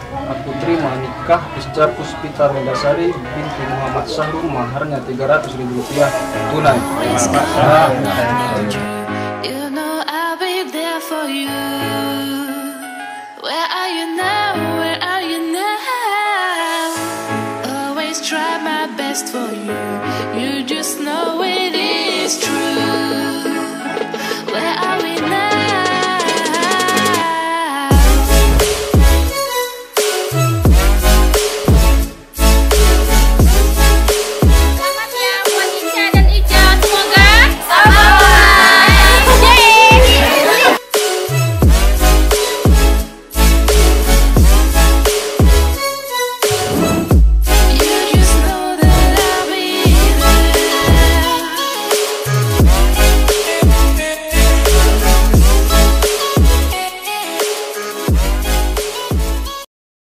Aku terima nikah Isca Puspita Medasari binti Muhammad Sahrul, maharnya Rp300.000 tunai.